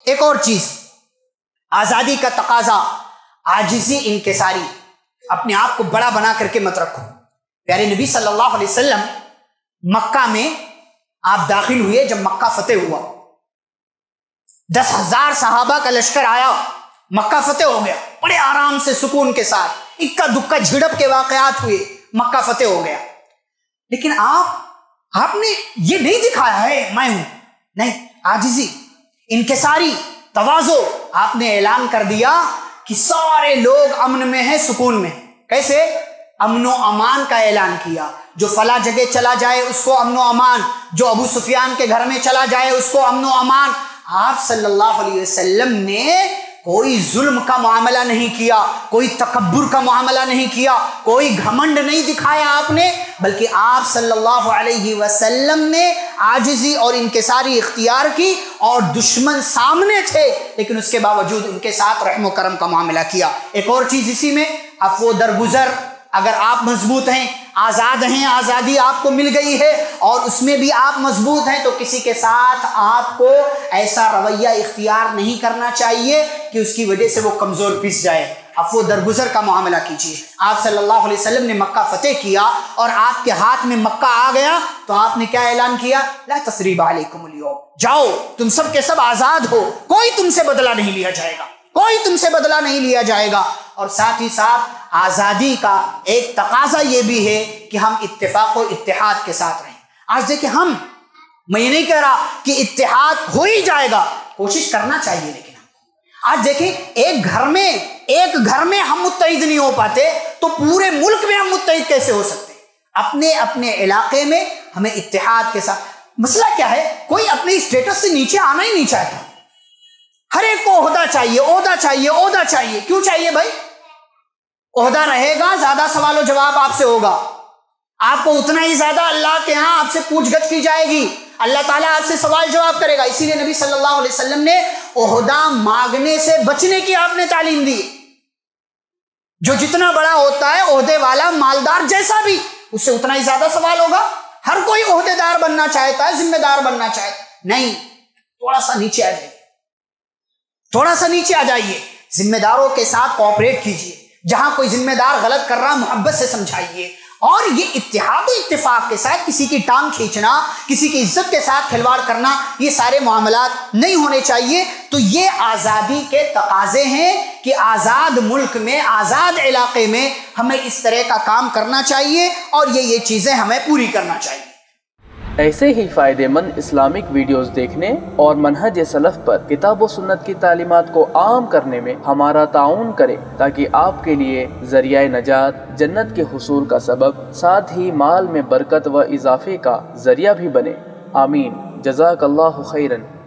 ایک اور چیز، آزادی کا تقاضا، عاجزی، انکساری، اپنے آپ کو بڑا بنا کر کے مت رکھو۔ پیارے نبی صلی اللہ علیہ وسلم مکہ میں آپ داخل ہوئے، جب مکہ فتح ہوا 10,000 صحابہ کا لشکر آیا، مکہ فتح ہو گیا، بڑے آرام سے سکون کے ساتھ، اکا دکا جھڑپ کے واقعات ہوئے، مکہ فتح ہو گیا، لیکن آپ نے یہ نہیں دکھایا ہے میں ہوں، نہیں، عاجزی، انکساری، تواضع، آپ نے اعلان کر دیا کہ سارے لوگ امن میں ہیں، سکون میں۔ کیسے؟ امن و امان کا اعلان کیا، جو فلاں جگہ چلا جائے اس کو امن و امان، جو ابو سفیان کے گھر میں چلا جائے اس کو امن و امان۔ آپ صلی اللہ علیہ وسلم نے کوئی ظلم کا معاملہ نہیں کیا، کوئی تکبر کا معاملہ نہیں کیا، کوئی گھمنڈ نہیں دکھایا آپ نے، بلکہ آپ صلی اللہ علیہ وسلم نے عاجزی اور انکساری اختیار کی، اور دشمن سامنے تھے لیکن اس کے باوجود ان کے ساتھ رحم و کرم کا معاملہ کیا۔ ایک اور چیز اسی میں، عفو درگزر، اگر آپ مضبوط ہیں، آزاد ہیں، آزادی آپ کو مل گئی ہے اور اس میں بھی آپ مضبوط ہیں، تو کسی کے ساتھ آپ کو ایسا رویہ اختیار نہیں کرنا چاہیے کہ اس کی وجہ سے وہ کمزور پس جائے۔ عفو درگزر کا معاملہ کیجیے۔ آپ صلی اللہ علیہ وسلم نے مکہ فتح کیا اور آپ کے ہاتھ میں مکہ آ گیا تو آپ نے کیا اعلان کیا؟ لا تثریب علیکم اليوم، جاؤ تم سب کے سب آزاد ہو، کوئی تم سے بدلہ نہیں لیا جائے گا، کوئی تم سے بدلہ نہیں لیا جائے گا۔ اور ساتھ ہی ساتھ آزادی کا ایک تقاضا یہ بھی ہے کہ ہم اتفاق و اتحاد کے ساتھ رہیں۔ آج دیکھیں، میں یہ نہیں کہہ رہا کہ اتحاد ہو ہی جائے گا، کوشش کرنا چاہیے، لیکن آج دیکھیں ایک گھر میں ہم متحد نہیں ہو پاتے تو پورے ملک میں ہم متحد کیسے ہو سکتے؟ اپنے علاقے میں ہمیں اتحاد کے ساتھ۔ مسئلہ کیا ہے؟ کوئی اپنے اسٹیٹس سے نیچے آنا ہی نہیں چاہتا، ہر ایک کو عہدہ چاہیے، عہدہ چاہیے، عہدہ چاہیے۔ کیوں چاہیے بھائی؟ عہدہ رہے گا، زیادہ سوال و جواب آپ سے ہوگا، آپ کو اتنا ہی زیادہ اللہ کے ہاں آپ سے پوچھ گچھ کی جائے گی، اللہ تعالیٰ آپ سے سوال جواب کرے گا۔ اسی لیے نبی صلی اللہ علیہ وسلم نے عہدہ مانگنے سے بچنے کی آپ نے تعلیم دی۔ جو جتنا بڑا ہوتا ہے عہدے والا، مالدار جیسا بھی، اس سے اتنا ہی زیادہ سوال ہوگا۔ ہر کوئی عہدے دار بننا چاہتا ہے، ذمہ دار بننا چاہتا ہے، نہیں، تھوڑا سا نیچے آ جائیے، تھوڑا سا نیچے آ جائیے، ذمہ داروں کے ساتھ کوآپریٹ کیجیے، جہاں کوئی ذمہ دار غلط کر رہا محبت سے سمجھائیے۔ اور یہ اتحاد و اتفاق کے ساتھ کسی کی ٹانگ کھینچنا، کسی کی عزت کے ساتھ کھلواڑ کرنا، یہ سارے معاملات نہیں ہونے چاہیے۔ تو یہ آزادی کے تقاضے ہیں کہ آزاد ملک میں، آزاد علاقے میں ہمیں اس طرح کا کام کرنا چاہیے اور یہ چیزیں ہمیں پوری کرنا چاہیے۔ ایسے ہی فائدے مند اسلامک ویڈیوز دیکھنے اور منہج سلف پر کتاب و سنت کی تعلیمات کو عام کرنے میں ہمارا تعاون کریں، تاکہ آپ کے لیے ذریعہ نجات، جنت کے حصول کا سبب، ساتھ ہی مال میں برکت و اضافے کا ذریعہ بھی بنے۔ آمین۔ جزاک اللہ خیرن۔